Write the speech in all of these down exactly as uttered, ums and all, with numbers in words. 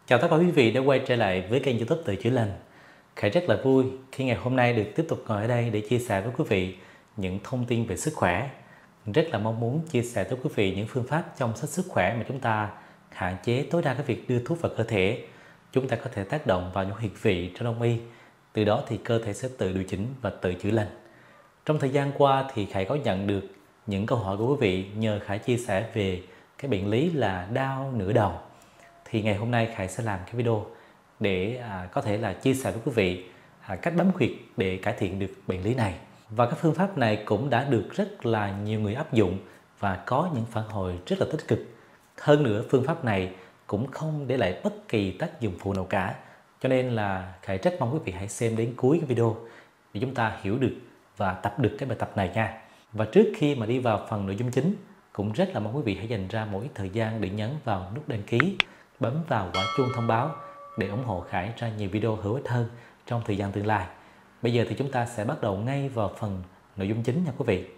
Chào tất cả quý vị đã quay trở lại với kênh YouTube Tự Chữa Lành. Khải rất là vui khi ngày hôm nay được tiếp tục ngồi ở đây để chia sẻ với quý vị những thông tin về sức khỏe. Rất là mong muốn chia sẻ tới quý vị những phương pháp chăm sóc sức khỏe mà chúng ta hạn chế tối đa cái việc đưa thuốc vào cơ thể. Chúng ta có thể tác động vào những huyệt vị trong đông y, từ đó thì cơ thể sẽ tự điều chỉnh và tự chữa lành. Trong thời gian qua thì Khải có nhận được những câu hỏi của quý vị nhờ Khải chia sẻ về cái bệnh lý là đau nửa đầu. Thì ngày hôm nay Khải sẽ làm cái video để à, có thể là chia sẻ với quý vị à, cách bấm huyệt để cải thiện được bệnh lý này. Và cái phương pháp này cũng đã được rất là nhiều người áp dụng và có những phản hồi rất là tích cực. Hơn nữa phương pháp này cũng không để lại bất kỳ tác dụng phụ nào cả. Cho nên là Khải rất mong quý vị hãy xem đến cuối cái video để chúng ta hiểu được và tập được cái bài tập này nha. Và trước khi mà đi vào phần nội dung chính, cũng rất là mong quý vị hãy dành ra một ít thời gian để nhấn vào nút đăng ký, bấm vào quả chuông thông báo để ủng hộ Khải ra nhiều video hữu ích hơn trong thời gian tương lai. Bây giờ thì chúng ta sẽ bắt đầu ngay vào phần nội dung chính nha quý vị.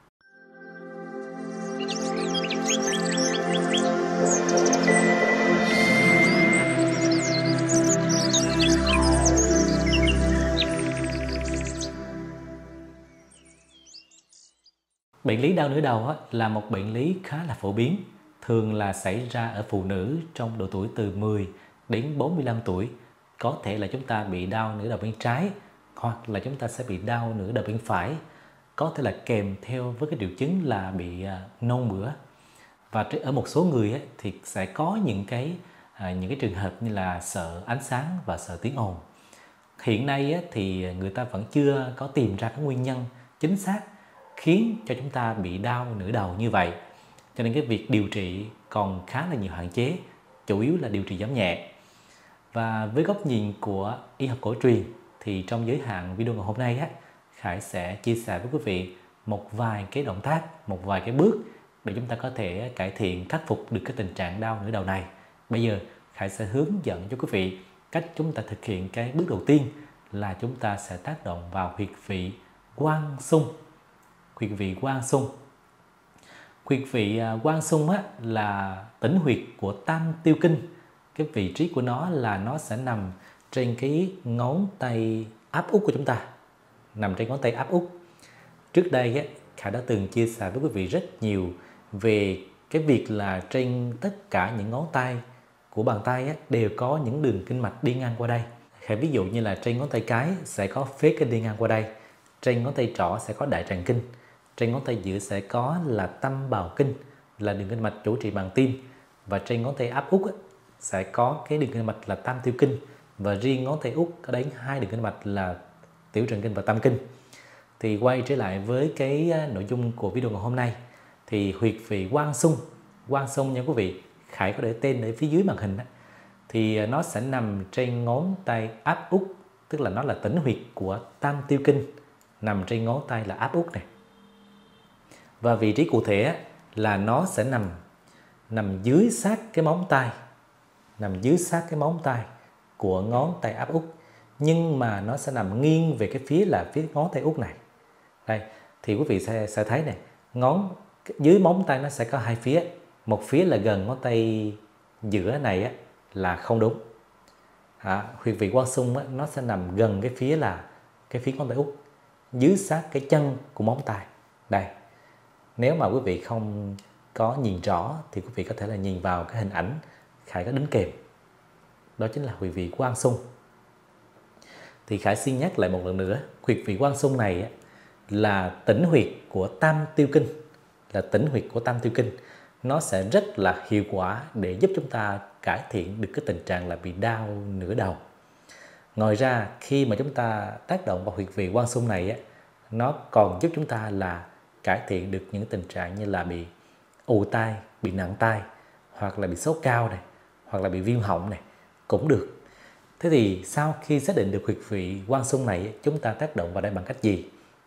Bệnh lý đau nửa đầu là một bệnh lý khá là phổ biến, thường là xảy ra ở phụ nữ trong độ tuổi từ mười đến bốn mươi lăm tuổi. Có thể là chúng ta bị đau nửa đầu bên trái hoặc là chúng ta sẽ bị đau nửa đầu bên phải. Có thể là kèm theo với cái triệu chứng là bị nôn mửa. Và ở một số người thì sẽ có những cái những cái trường hợp như là sợ ánh sáng và sợ tiếng ồn. Hiện nay thì người ta vẫn chưa có tìm ra cái nguyên nhân chính xác khiến cho chúng ta bị đau nửa đầu như vậy. Cho nên cái việc điều trị còn khá là nhiều hạn chế, chủ yếu là điều trị giảm nhẹ. Và với góc nhìn của y học cổ truyền thì trong giới hạn video ngày hôm nay á, Khải sẽ chia sẻ với quý vị một vài cái động tác, một vài cái bước để chúng ta có thể cải thiện, khắc phục được cái tình trạng đau nửa đầu này. Bây giờ Khải sẽ hướng dẫn cho quý vị cách chúng ta thực hiện cái bước đầu tiên là chúng ta sẽ tác động vào huyệt vị quang xung. Huyệt vị quang xung. Huyệt vị quang xung á, là tĩnh huyệt của tam tiêu kinh. Cái vị trí của nó là nó sẽ nằm trên cái ngón tay áp út của chúng ta, nằm trên ngón tay áp út. Trước đây á, Khải đã từng chia sẻ với quý vị rất nhiều về cái việc là trên tất cả những ngón tay của bàn tay á, đều có những đường kinh mạch đi ngang qua đây. Khải ví dụ như là trên ngón tay cái sẽ có phế kinh đi ngang qua đây, trên ngón tay trỏ sẽ có đại tràng kinh, trên ngón tay giữa sẽ có là tâm bào kinh, là đường kinh mạch chủ trị bàn tim, và trên ngón tay áp út á, sẽ có cái đường kinh mạch là tam tiêu kinh, và riêng ngón tay út có đến hai đường kinh mạch là tiểu tràng kinh và tam kinh. Thì quay trở lại với cái nội dung của video ngày hôm nay, thì huyệt vị quang xung, quang xung nha quý vị, Khải có để tên ở phía dưới màn hình đó. Thì nó sẽ nằm trên ngón tay áp út, tức là nó là tĩnh huyệt của tam tiêu kinh, nằm trên ngón tay là áp út này. Và vị trí cụ thể là nó sẽ nằm nằm dưới sát cái móng tay, nằm dưới sát cái móng tay của ngón tay áp út, nhưng mà nó sẽ nằm nghiêng về cái phía là phía ngón tay út này. Đây thì quý vị sẽ, sẽ thấy này, ngón dưới móng tay nó sẽ có hai phía, một phía là gần ngón tay giữa này á, là không đúng. À, huyệt vị quang xung á, nó sẽ nằm gần cái phía là cái phía ngón tay út, dưới sát cái chân của móng tay. Đây, nếu mà quý vị không có nhìn rõ thì quý vị có thể là nhìn vào cái hình ảnh Khải có đính kèm. Đó chính là huyệt vị quang xung. Thì Khải xin nhắc lại một lần nữa, huyệt vị quang xung này là tĩnh huyệt của tam tiêu kinh, là tĩnh huyệt của tam tiêu kinh. Nó sẽ rất là hiệu quả để giúp chúng ta cải thiện được cái tình trạng là bị đau nửa đầu. Ngoài ra khi mà chúng ta tác động vào huyệt vị quang xung này, nó còn giúp chúng ta là cải thiện được những tình trạng như là bị ù tai, bị nặng tai, hoặc là bị sốt cao này, hoặc là bị viêm họng này, cũng được. Thế thì sau khi xác định được huyệt vị quang xung này, chúng ta tác động vào đây bằng cách gì?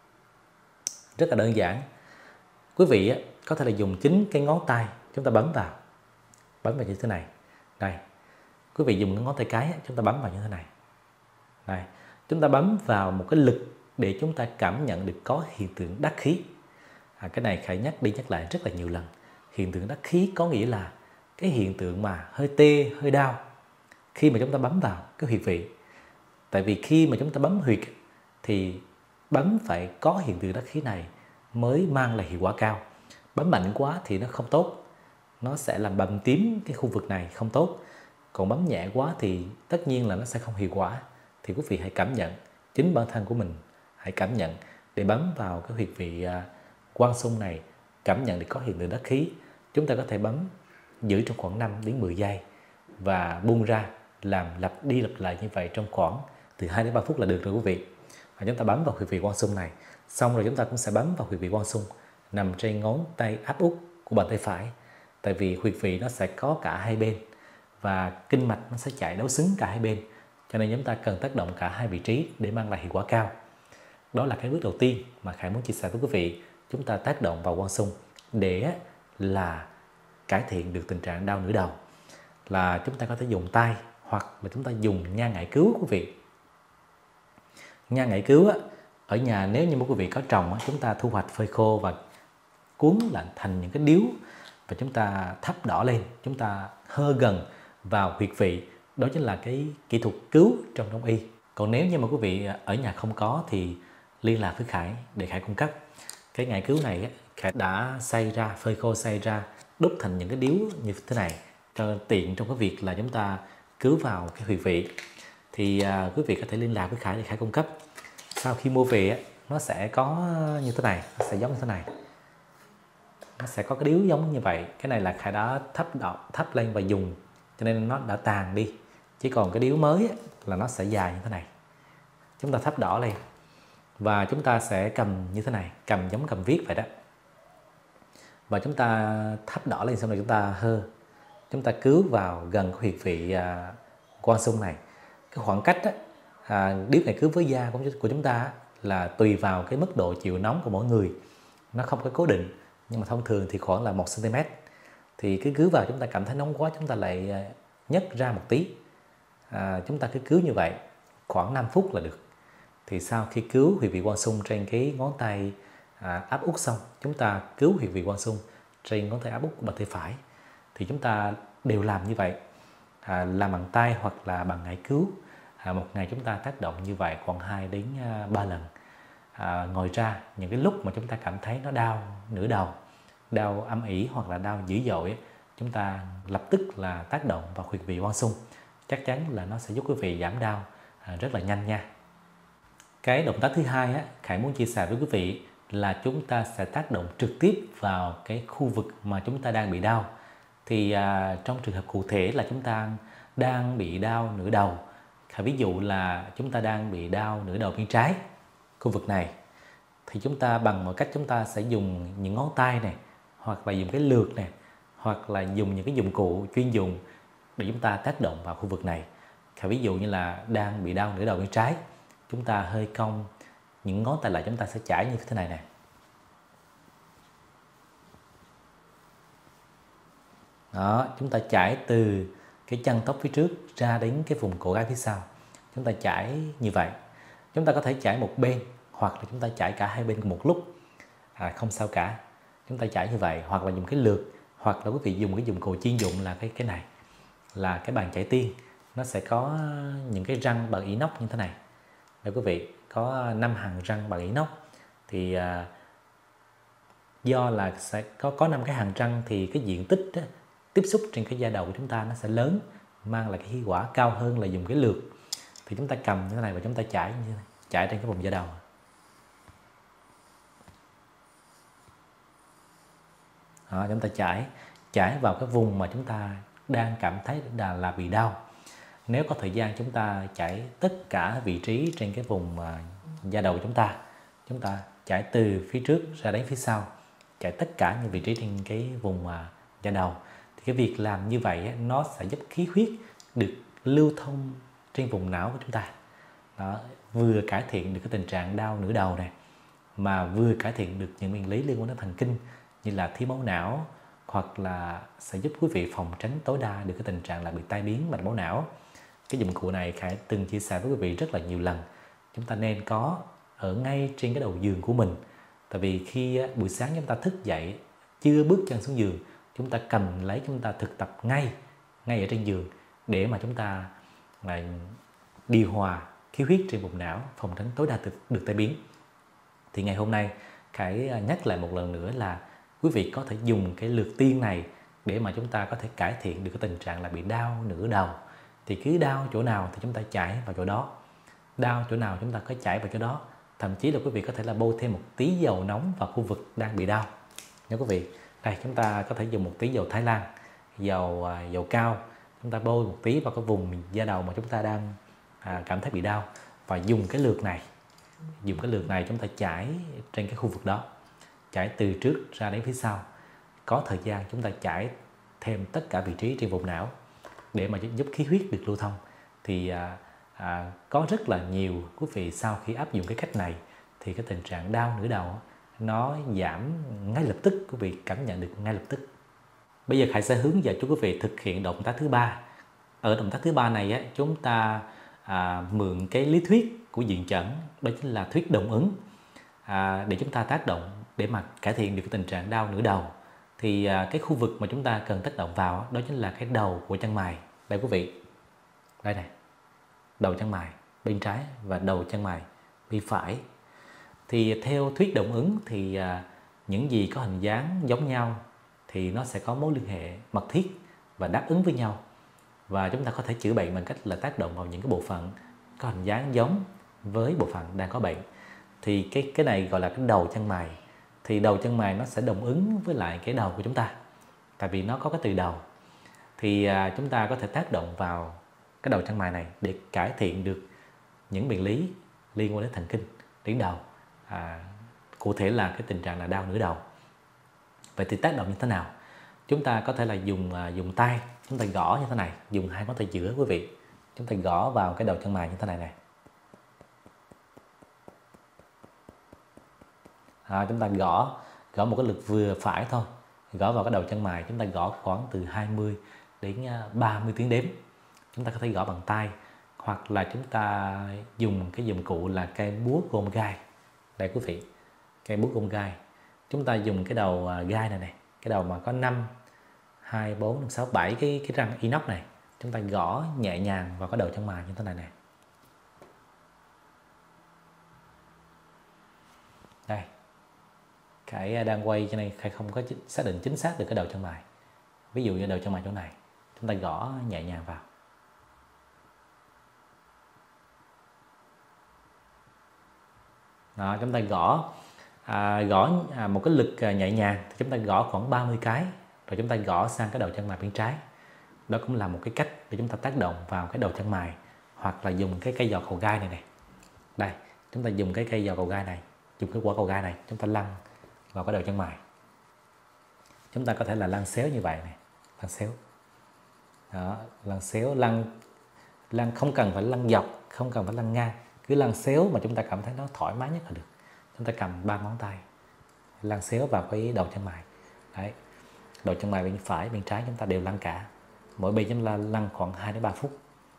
Rất là đơn giản. Quý vị có thể là dùng chính cái ngón tay chúng ta bấm vào, bấm vào như thế này. Đây, quý vị dùng cái ngón tay cái chúng ta bấm vào như thế này. Đây, chúng ta bấm vào một cái lực để chúng ta cảm nhận được có hiện tượng đắc khí. À, cái này Khải nhắc đi nhắc lại rất là nhiều lần. Hiện tượng đắc khí có nghĩa là cái hiện tượng mà hơi tê, hơi đau khi mà chúng ta bấm vào cái huyệt vị. Tại vì khi mà chúng ta bấm huyệt thì bấm phải có hiện tượng đắc khí này mới mang lại hiệu quả cao. Bấm mạnh quá thì nó không tốt, nó sẽ làm bầm tím cái khu vực này, không tốt. Còn bấm nhẹ quá thì tất nhiên là nó sẽ không hiệu quả. Thì quý vị hãy cảm nhận chính bản thân của mình, hãy cảm nhận để bấm vào cái huyệt vị quang xung này, cảm nhận để có hiện tượng đắc khí. Chúng ta có thể bấm giữ trong khoảng năm đến mười giây và buông ra, làm lặp đi lặp lại như vậy trong khoảng từ hai đến ba phút là được rồi quý vị. Và chúng ta bấm vào huyệt vị quang xung này, xong rồi chúng ta cũng sẽ bấm vào huyệt vị quang xung nằm trên ngón tay áp út của bàn tay phải. Tại vì huyệt vị nó sẽ có cả hai bên và kinh mạch nó sẽ chạy đối xứng cả hai bên, cho nên chúng ta cần tác động cả hai vị trí để mang lại hiệu quả cao. Đó là cái bước đầu tiên mà Khải muốn chia sẻ với quý vị. Chúng ta tác động vào quang xung để là cải thiện được tình trạng đau nửa đầu. Là chúng ta có thể dùng tay hoặc là chúng ta dùng nha ngải cứu quý vị. Nha ngải cứu á, ở nhà nếu như quý vị có trồng á, chúng ta thu hoạch phơi khô và cuốn lại thành những cái điếu và chúng ta thắp đỏ lên, chúng ta hơ gần vào huyệt vị. Đó chính là cái kỹ thuật cứu trong đông y. Còn nếu như mà quý vị ở nhà không có thì liên lạc với Khải để Khải cung cấp. Cái ngải cứu này á, Khải đã xay ra, phơi khô xay ra, đúc thành những cái điếu như thế này cho tiện trong cái việc là chúng ta cứu vào cái huyệt vị. Thì à, quý vị có thể liên lạc với Khải để Khải cung cấp. Sau khi mua về á, nó sẽ có như thế này, nó sẽ giống như thế này. Nó sẽ có cái điếu giống như vậy. Cái này là Khải đã thắp đỏ, thắp lên và dùng, cho nên nó đã tàn đi. Chỉ còn cái điếu mới á, là nó sẽ dài như thế này. Chúng ta thắp đỏ lên và chúng ta sẽ cầm như thế này, cầm giống cầm viết vậy đó. Và chúng ta thắp đỏ lên xong rồi chúng ta hơ, chúng ta cứu vào gần huyệt vị à, quang xung này. Cái khoảng cách á, à, điếu này cứu với da của, của chúng ta là tùy vào cái mức độ chịu nóng của mỗi người, nó không có cố định, nhưng mà thông thường thì khoảng là một xăng ti mét. Thì cứ cứu vào chúng ta cảm thấy nóng quá, chúng ta lại nhấc ra một tí. À, chúng ta cứ cứu như vậy khoảng năm phút là được. Thì sau khi cứu huyệt vị quang xung trên cái ngón tay à, áp út xong, chúng ta cứu huyệt vị quang xung trên ngón tay áp út của bàn tay phải. Thì chúng ta đều làm như vậy, à, làm bằng tay hoặc là bằng ngải cứu. À, một ngày chúng ta tác động như vậy khoảng hai đến ba lần. À, ngoài ra những cái lúc mà chúng ta cảm thấy nó đau nửa đầu, đau âm ỉ hoặc là đau dữ dội, chúng ta lập tức là tác động vào huyệt vị quang xung. Chắc chắn là nó sẽ giúp quý vị giảm đau à, rất là nhanh nha. Cái động tác thứ hai á, Khải muốn chia sẻ với quý vị là chúng ta sẽ tác động trực tiếp vào cái khu vực mà chúng ta đang bị đau. Thì à, trong trường hợp cụ thể là chúng ta đang bị đau nửa đầu. Ví dụ là chúng ta đang bị đau nửa đầu bên trái, khu vực này, thì chúng ta bằng mọi cách chúng ta sẽ dùng những ngón tay này, hoặc là dùng cái lược này, hoặc là dùng những cái dụng cụ chuyên dùng để chúng ta tác động vào khu vực này. Ví dụ như là đang bị đau nửa đầu bên trái, chúng ta hơi cong những ngón tay lại, chúng ta sẽ chải như thế này nè. Đó, chúng ta chải từ cái chân tóc phía trước ra đến cái vùng cổ gáy phía sau. Chúng ta chải như vậy. Chúng ta có thể chải một bên hoặc là chúng ta chải cả hai bên cùng một lúc, à, không sao cả. Chúng ta chải như vậy, hoặc là dùng cái lược, hoặc là quý vị dùng cái dụng cụ chuyên dụng là cái cái này, là cái bàn chải tiên. Nó sẽ có những cái răng bằng inox như thế này. Đây quý vị, có năm hàng răng bằng inox. Thì à, do là sẽ có có năm cái hàng răng thì cái diện tích đó, tiếp xúc trên cái da đầu của chúng ta nó sẽ lớn, mang lại cái hiệu quả cao hơn là dùng cái lược. Thì chúng ta cầm như thế này và chúng ta chải như thế này, chải trên cái vùng da đầu. Đó, chúng ta chải chải vào cái vùng mà chúng ta đang cảm thấy là, là bị đau. Nếu có thời gian chúng ta chải tất cả vị trí trên cái vùng uh, da đầu của chúng ta. Chúng ta chải từ phía trước ra đến phía sau, chải tất cả những vị trí trên cái vùng uh, da đầu. Thì cái việc làm như vậy nó sẽ giúp khí huyết được lưu thông trên vùng não của chúng ta. Đó, vừa cải thiện được cái tình trạng đau nửa đầu này, mà vừa cải thiện được những nguyên lý liên quan đến thần kinh như là thiếu máu não, hoặc là sẽ giúp quý vị phòng tránh tối đa được cái tình trạng là bị tai biến mạch máu não. Cái dụng cụ này Khải từng chia sẻ với quý vị rất là nhiều lần. Chúng ta nên có ở ngay trên cái đầu giường của mình. Tại vì khi buổi sáng chúng ta thức dậy, chưa bước chân xuống giường, chúng ta cầm lấy, chúng ta thực tập ngay ngay ở trên giường để mà chúng ta là điều hòa khí huyết trên vùng não, phòng tránh tối đa được tai biến. Thì ngày hôm nay Khải nhắc lại một lần nữa là quý vị có thể dùng cái lược tiên này để mà chúng ta có thể cải thiện được cái tình trạng là bị đau nửa đầu. Thì cứ đau chỗ nào thì chúng ta chảy vào chỗ đó, đau chỗ nào chúng ta có chảy vào chỗ đó. Thậm chí là quý vị có thể là bôi thêm một tí dầu nóng vào khu vực đang bị đau nha quý vị. Đây, chúng ta có thể dùng một tí dầu Thái Lan, dầu dầu cao, chúng ta bôi một tí vào cái vùng da đầu mà chúng ta đang à, cảm thấy bị đau, và dùng cái lược này dùng cái lược này chúng ta chảy trên cái khu vực đó, chảy từ trước ra đến phía sau. Có thời gian chúng ta chảy thêm tất cả vị trí trên vùng não để mà giúp khí huyết được lưu thông. Thì à, à, có rất là nhiều quý vị sau khi áp dụng cái cách này thì cái tình trạng đau nửa đầu nó giảm ngay lập tức, quý vị cảm nhận được ngay lập tức. Bây giờ Khải sẽ hướng dẫn cho quý vị thực hiện động tác thứ ba. Ở động tác thứ ba này á, chúng ta à, mượn cái lý thuyết của Diện Chẩn, đó chính là thuyết đồng ứng, à, để chúng ta tác động để mà cải thiện được cái tình trạng đau nửa đầu. Thì à, cái khu vực mà chúng ta cần tác động vào đó chính là cái đầu của chân mày. Đây quý vị, đây này, đầu chân mày bên trái và đầu chân mày bên phải. Thì theo thuyết đồng ứng thì à, những gì có hình dáng giống nhau thì nó sẽ có mối liên hệ mật thiết và đáp ứng với nhau, và chúng ta có thể chữa bệnh bằng cách là tác động vào những cái bộ phận có hình dáng giống với bộ phận đang có bệnh. Thì cái cái này gọi là cái đầu chân mày. Thì đầu chân mày nó sẽ đồng ứng với lại cái đầu của chúng ta, tại vì nó có cái từ đầu. Thì à, chúng ta có thể tác động vào cái đầu chân mày này để cải thiện được những bệnh lý liên quan đến thần kinh tuyến đầu, à, cụ thể là cái tình trạng là đau nửa đầu. Vậy thì tác động như thế nào? Chúng ta có thể là dùng à, dùng tay, chúng ta gõ như thế này, dùng hai ngón tay giữa quý vị, chúng ta gõ vào cái đầu chân mày như thế này này. À, chúng ta gõ gõ một cái lực vừa phải thôi, gõ vào cái đầu chân mày. Chúng ta gõ khoảng từ hai mươi đến ba mươi tiếng đếm. Chúng ta có thể gõ bằng tay, hoặc là chúng ta dùng cái dụng cụ là cây búa gom gai. Đây quý vị, cây búa gom gai. Chúng ta dùng cái đầu gai này này, cái đầu mà có năm, hai, bốn, năm, sáu, bảy cái cái răng inox này, chúng ta gõ nhẹ nhàng vào cái đầu chân mày như thế này này. Đây, Khải đang quay cho nên Khải không có xác định chính xác được cái đầu chân mày. Ví dụ như đầu chân mày chỗ này, chúng ta gõ nhẹ nhàng vào. Đó, chúng ta gõ à, gõ à, một cái lực à, nhẹ nhàng thì chúng ta gõ khoảng ba mươi cái, rồi chúng ta gõ sang cái đầu chân mày bên trái. Đó cũng là một cái cách để chúng ta tác động vào cái đầu chân mày, hoặc là dùng cái cây giò cầu gai này này. Đây, chúng ta dùng cái cây giò cầu gai này, dùng cái quả cầu gai này, chúng ta lăn vào cái đầu chân mày. Chúng ta có thể là lăn xéo như vậy này, lăn xéo. Đó, lăn xéo, lăn lăn không cần phải lăn dọc, không cần phải lăn ngang, cứ lăn xéo mà chúng ta cảm thấy nó thoải mái nhất là được. Chúng ta cầm ba ngón tay lăn xéo vào cái đầu chân mày. Đấy, đầu chân mày bên phải, bên trái chúng ta đều lăn cả. Mỗi bên chúng ta lăn khoảng hai đến ba phút.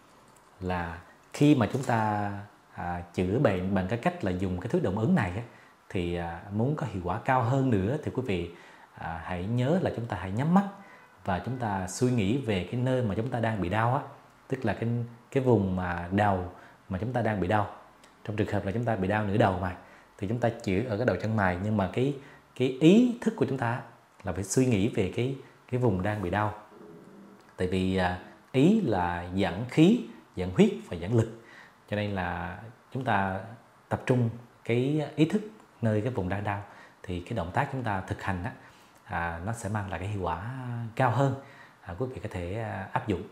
Là khi mà chúng ta à, chữa bệnh bằng cái cách là dùng cái thuyết đồng ứng này á, thì à, muốn có hiệu quả cao hơn nữa thì quý vị à, hãy nhớ là chúng ta hãy nhắm mắt và chúng ta suy nghĩ về cái nơi mà chúng ta đang bị đau á, tức là cái cái vùng mà đầu mà chúng ta đang bị đau. Trong trường hợp là chúng ta bị đau nửa đầu mà, thì chúng ta chữa ở cái đầu chân mày, nhưng mà cái cái ý thức của chúng ta là phải suy nghĩ về cái cái vùng đang bị đau. Tại vì à, ý là dẫn khí, dẫn huyết và dẫn lực, cho nên là chúng ta tập trung cái ý thức nơi cái vùng đang đau thì cái động tác chúng ta thực hành á, à, nó sẽ mang lại cái hiệu quả cao hơn, à, quý vị có thể à, áp dụng.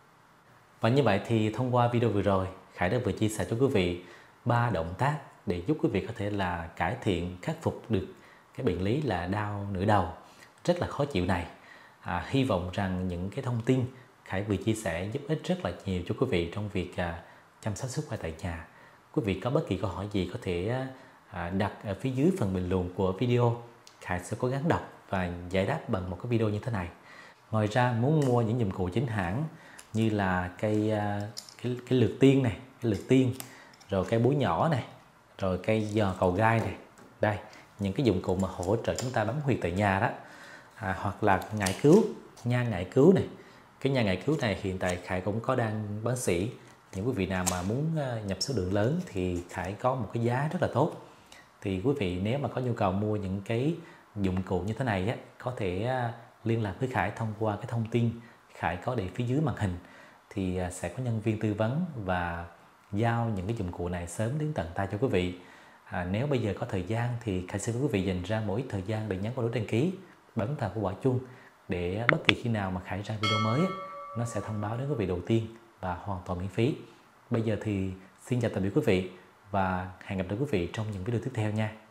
Và như vậy thì thông qua video vừa rồi, Khải đã vừa chia sẻ cho quý vị ba động tác để giúp quý vị có thể là cải thiện, khắc phục được cái bệnh lý là đau nửa đầu rất là khó chịu này. À, hy vọng rằng những cái thông tin Khải vừa chia sẻ giúp ích rất là nhiều cho quý vị trong việc à, chăm sóc sức khỏe tại nhà. Quý vị có bất kỳ câu hỏi gì có thể à, đặt ở phía dưới phần bình luận của video. Khải sẽ cố gắng đọc và giải đáp bằng một cái video như thế này. Ngoài ra, muốn mua những dụng cụ chính hãng như là cây cái, cái lược tiên này, cái lược tiên, rồi cây búa nhỏ này, rồi cây giò cầu gai này, đây những cái dụng cụ mà hỗ trợ chúng ta bấm huyệt tại nhà đó, à, hoặc là ngải cứu, nha ngải cứu này. Cái nha ngải cứu này hiện tại Khải cũng có đang bác sĩ những quý vị nào mà muốn nhập số lượng lớn thì Khải có một cái giá rất là tốt. Thì quý vị nếu mà có nhu cầu mua những cái dụng cụ như thế này á, có thể liên lạc với Khải thông qua cái thông tin Khải có để phía dưới màn hình, thì sẽ có nhân viên tư vấn và giao những cái dụng cụ này sớm đến tận tay cho quý vị. À, nếu bây giờ có thời gian thì Khải xin quý vị dành ra mỗi thời gian để nhấn vào nút đăng ký, bấm vào quả chuông để bất kỳ khi nào mà Khải ra video mới nó sẽ thông báo đến quý vị đầu tiên và hoàn toàn miễn phí. Bây giờ thì xin chào tạm biệt quý vị và hẹn gặp lại quý vị trong những video tiếp theo nha.